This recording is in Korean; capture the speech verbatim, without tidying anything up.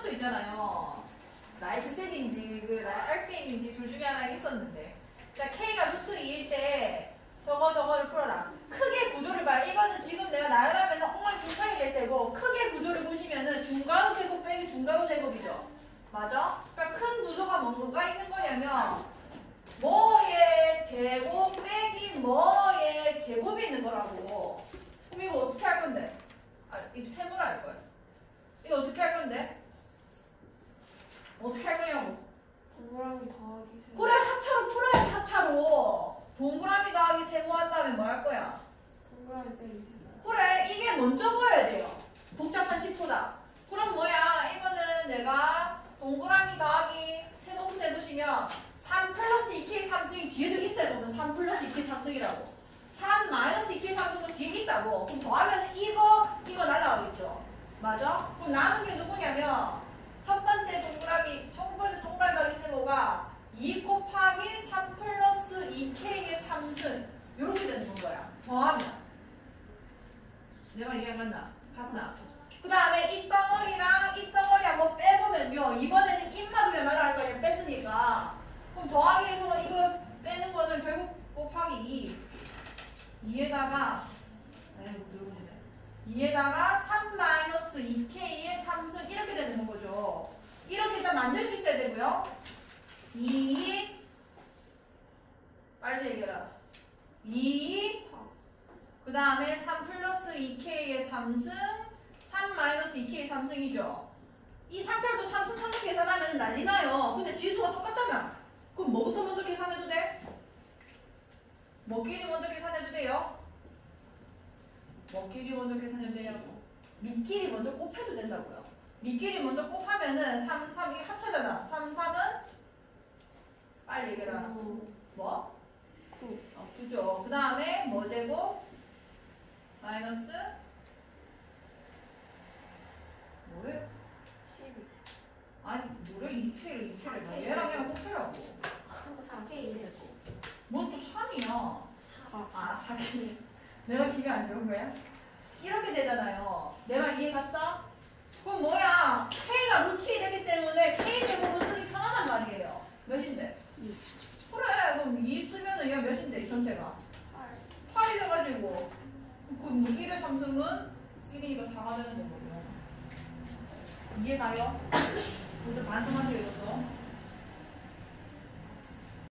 이것도 있잖아요. 라이트 셋인지 그 알핀인지 둘 중에 하나 있었는데. 자, K가 루트 이일 때 저거 저거를 풀어라. 크게 구조를 봐. 이거는 지금 내가 나열하면 엉망진창이 될 때고 크게 구조를 보시면은 중괄호 제곱 빼기 중괄호 제곱이죠. 맞아? 그러니까 큰 구조가 뭐가 있는 거냐면 뭐의 제곱 빼기 뭐의 제곱이 있는 거라고. 그럼 이거 어떻게 할 건데? 아, 이 세모로 할 거야. 이거 어떻게 할 건데? 어떻게 할 거냐고. 동그라미 더하기 세모. 그래, 합차로 풀어야지. 합차로. 동그라미 더하기 세모 한 다음에 뭐 할 거야? 동그라미 빼기 세모. 그래, 이게 먼저 보여야 돼요. 복잡한 식보다. 그럼 뭐야? 이거는 내가 동그라미 더하기 세모부터 해보시면 삼 플러스 이 케이 삼승이 뒤에도 있어요. 보면 삼 플러스 이 케이 삼승이라고. 삼 마이너스 이 케이 삼승도 뒤에 있다고. 그럼 더하면 이거, 이거 날라가겠죠. 맞아? 그럼 남은 게 누구냐면 첫 번째 동그라미, 첫 번째 동그라미 더하기 세모가 이 곱하기 삼 플러스 이 케이의 삼승. 이렇게 되는 거야. 더하면. 내 말 이해 안 갔나? 갔나? 그 다음에 이 덩어리랑 이 덩어리 한번 빼보면요. 이번에는 입마두개 날아갈 거예요. 뺐으니까. 그럼 더하기에서 이거 빼는 거는 결국 곱하기 이. 이에다가, 아이고, 누르네. 이에다가 삼 마이너스 이 케이의 삼승. 이렇게 되는 거죠. 이렇게 일단 만들 수 있어야 되고요. 이. 빨리 얘기해라. 이. 그 다음에 삼 플러스 이 케이의 삼승. 삼 마이너스 이 케이 삼승이죠. 이 상태로 삼승 삼승 계산하면 난리 나요. 근데 지수가 똑같잖아. 그럼 뭐부터 먼저 계산해도 돼? 뭐끼리 먼저 계산해도 돼요? 뭐끼리 먼저 계산해도 되냐고. 밑끼리 먼저 곱해도 된다고요. 밑끼리 먼저 곱하면은 삼, 삼 이게 합쳐잖아. 삼, 삼은 빨리 얘기해라. 구. 뭐? 구. 어, 구죠. 그 다음에 뭐 제곱? 마이너스 뭐예요? 십이. 아니 뭐래 이 케이를 이 케이를 나 얘랑 얘랑 곱해라고. 사 케이 되고. 뭔 또 삼이야? 사. 아 사 케이. 내가 기가 안 좋은 거야? 이렇게 되잖아요. 내 말 이해 갔어? 그럼 뭐야? K가 루트 이 됐기 때문에 K 제곱을 쓰기 편하단 말이에요. 몇인데? 이. 그래 그럼 이 쓰면은 얘 몇인데 이 전체가? 팔. 팔이 돼가지고 그럼 일의 삼승은 일이니까 사가 되는 거거든요. 이해 가요? 먼저 반성하세요 이것도.